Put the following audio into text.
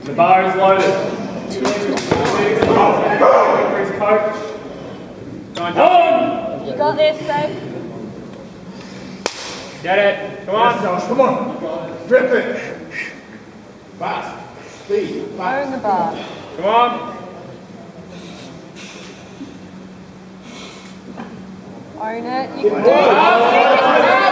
The bar is loaded. For his coach. On! You got this, Dave. Get it. Come on. Yes, Josh, come on. Rip it. Fast. Speed. Fast. Own the bar. Come on. Own it. You can do it.